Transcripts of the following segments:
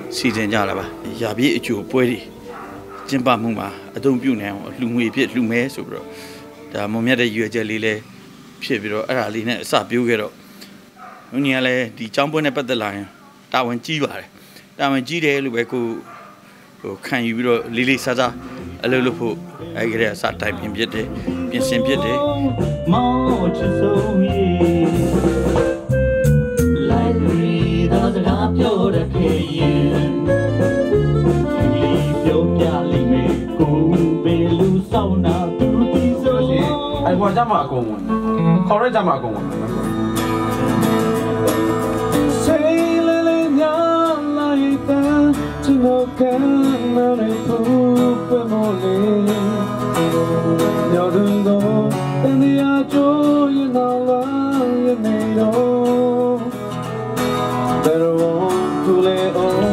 စီစဉ်ကြတာပါရာပြည့်အကျိုးပွဲတွေကျင်းပမှုမှာအသုံးပြုနိုင်အောင်လူငွေဖြစ်လူမဲဆိုပြီးတော့ဒါမုံမြတ်တဲ့ရွယ်ချက်လေးလဲဖြစ်ပြီးတော့အဲ့ဒါလေးနဲ့အစပြိုးခဲ့တော့ဘုန်းကြီးကလည်းဒီကျောင်းပွဲနဲ့ပတ်သက်လာရင်တာဝန်ကြီးပါတယ်တာဝန်ကြီးတယ်လို့ပဲကိုခံယူပြီးတော့လေးလေးစားစားအလုပ်လုပ်ဖို့အဲ့ဒီကစတိုင်ပြင်ဖြစ်တယ်ပြင်ဆင်ဖြစ်တယ်မောင်ချစ်ဆုံးရေးလိုက်ပြီးတော့စကားပြောတဲ့ခေရင်ဒီပြောပြလိမ့်မယ်ကိုဘယ်လူဆောင်နာသူဒီဆိုရင်အဲ့ဘောကြမှာအကုန်ဝင်ခေါ်ရကြမှာအကုန်ဝင်ဆေးလေးလေးညာလိုက်တဲ့ဒီလိုကံမရဘူးဘယ်မို့လဲရောဒုံတော့တန်ရချိုးရင်တော့ရနေတော့ဘယ်တော့သူလဲအောင်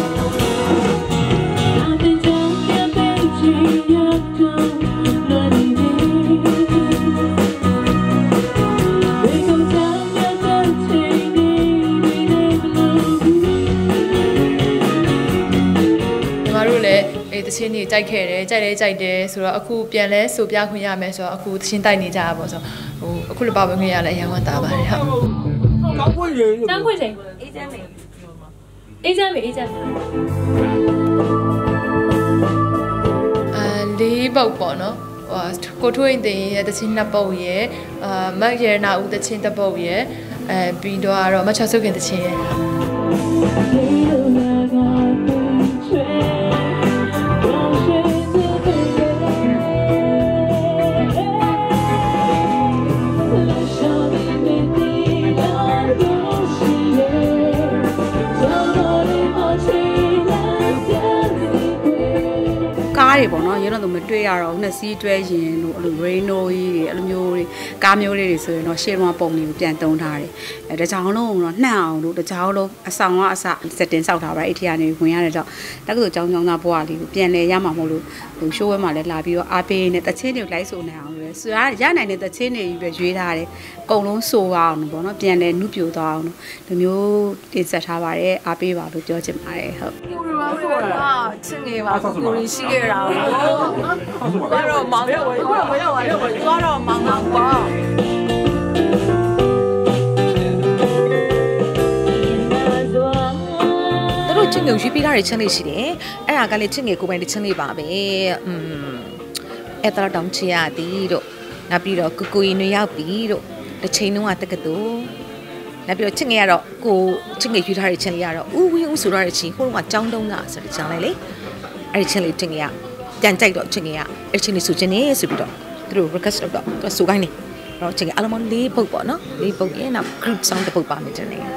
တချင်းတွေကြိုက်ခဲ့တယ်ကြိုက်တယ်ဆိုတော့အခုပြန်လဲဆိုပြခွင့်ရမယ်ဆိုတော့အခုတချင်းတိုက်နေကြတာပေါ့ဆိုတော့အခုလည်းပါဝင်ခွင့်ရလဲအရင်ကတာပါတယ်ဟုတ်ကောင်းပွင့်ရင်တန်းခွင့်ချိန်အေးချမ်းမေလေးပုတ်ပေါ့နော်ကိုထွေးတင်ရဲ့တချင်းနှစ်ပုတ်ရဲ့မက်ရနာဦးတချင်းတစ်ပုတ်ရဲ့ပြီးတော့မချဆုပ်ခင်တချင်းရဲ့ကားတွေပေါ့နော်ရဲတော့မတွေ့ရတော့နှစ်စီးတွဲရင်လို့အဲ့လို Reno ကြီးတွေအဲ့လိုမျိုးတွေကားမျိုးလေးတွေဆိုရင်တော့ရှေ့တော့ပုံလေးကိုပြန်တုံးထားတယ်အဲတကြောင်လုံးတော့နှံ့အောင်လို့တကြောင်လုံးအဆောင်ကအစစက်တင်ဆောက်ထားပါအဲ့ဒီကနေဝင်ရတဲ့ကြောင့်တက္ကသိုလ်ကျောင်းသားဘွားလေးကိုပြန်လဲရမှာမဟုတ်လို့ရှိုးဝဲမှာလည်းလာပြီးတော့အားပေးနေတချင်းတွေလိုက်ဆိုနေအောင်လို့ဆိုရနိုင်တဲ့တချင်းတွေပဲရွေးထားတယ်အကုန်လုံးဆိုအောင်ပေါ့နော်ပြန်လဲနုပြိုသွားအောင်ဒီမျိုးတင်ဆက်ထားပါတယ်အားပေးပါလို့ပြောချင်ပါတယ်ဟုတ်ချင်းငယ်ပါကိုရင်ရှိခဲ့တာတော့မောင်တော့မောင်ပါချင်းငယ်ရွေးပေးထားတဲ့ချင်းလေးရှိတယ်အဲ့ဒါကလည်းချင်းငယ်ကိုပိုင်တဲ့ချင်းလေးပါပဲအဲ့တော့တောင်ချရသည်တို့နောက်ပြီးတော့ကူရင်တွေရောက်ပြီတို့တစ်ချိန်လုံးကတက္ကသိုလ်နောက်ပြီးတော့ချင်းငယ်ကတော့ကိုချင်းငယ်ရွေးထားတဲ့ချင်းလေးကတော့ဦးဝင်းဦးဆိုတော့တဲ့ချင်းဟိုကចောင်းတုံးကဆိုတဲ့ချင်းလေးလေအဲ့ဒီချင်းလေးချင်းငယ်ကပြန်ကြိုက်တော့ချင်းငယ်ကအဲ့ချင်းလေးဆိုချင်းနေဆိုပြီးတော့သူတို့ request လုပ်တော့သူဆိုခိုင်းနေတော့ချင်းငယ်အလုံး၄ပုတ်ပေါ့နော်၄ပုတ်ရဲ့နောက် group song တစ်ပုတ်ပါမယ်ချင်းငယ်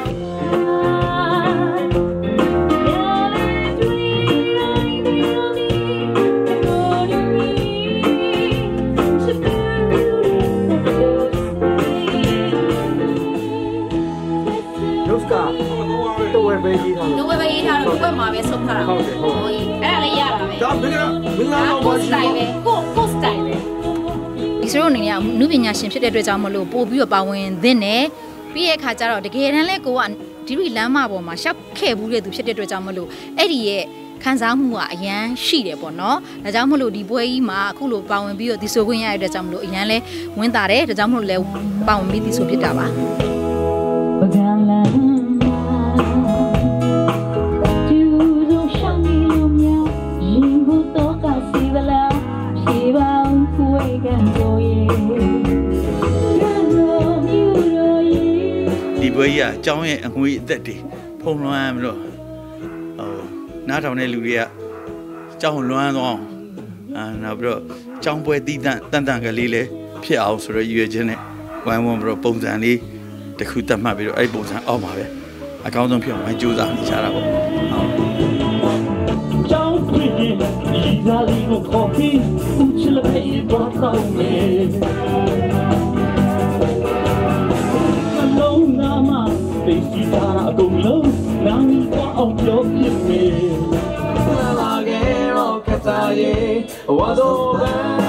တော့ဝယ်ပေးရေးထားလို့ဝယ်ပေးရေးထားလို့ဘက်မှာပဲဆုံးထားတာဟုတ်တယ်ဟုတ်အဲ့ဒါလည်းရတာပဲဒါမင်းတော့ဘာရှိလဲကိုစတိုင်ပဲဒီစရိုအနေနဲ့နုပညာရှင်ဖြစ်တဲ့အတွက်ကြောင့်မလို့ပို့ပြီးတော့ပါဝင်သင့်တယ်ပြီးရဲ့အခါကျတော့တကယ်တမ်းလဲကိုကဒီလိုလမ်းမပေါ်မှာရှောက်ခဲ့ဘူးတဲ့သူဖြစ်တဲ့အတွက်ကြောင့်မလို့အဲ့ဒီရဲ့ခံစားမှုကအရန်ရှိတယ်ပေါ့နော်ဒါကြောင့်မလို့ဒီပွဲကြီးမှာအခုလိုပါဝင်ပြီးတော့ဒီဆိုခွင့်ရတဲ့အတွက်ကြောင့်မလို့အရန်လဲဝင်းတာတယ်ဒါကြောင့်မလို့လဲပါဝင်ပြီးဒီဆိုဖြစ်တာပါဒီပွဲကြီးအကြောင်းရဲ့အငွေအသက်တွေဖုံလွှမ်းပြီးတော့နားထောင်တဲ့လူတွေကကြောင်းလွှမ်းသွားအောင်နောက်ပြီးတော့ကြောင်းပွဲတီးတန့်ကလေးလည်းဖြစ်အောင်ဆိုတော့ရည်ရွယ်ခြင်းနဲ့ဝိုင်းဝန်းပြီးတော့ပုံစံလေးတစ်ခုသတ်မှတ်ပြီးတော့အဲ့ပုံစံအောက်မှာပဲအကောင်းဆုံးဖြစ်အောင်ဝိုင်းကြိုးစားနေကြတာပေါ့ကြောင်းကြည့်ရင်ဒီသားလေးကိုခေါ်ပြီးဦးချစ်လိုက်တော့ကောင်းမယ်သိစီတာအကုန်လုံးနာမည်တော့အောင်ပြောပြမယ်လာခဲ့တော့ခက်သားရဲ့ဝါတော့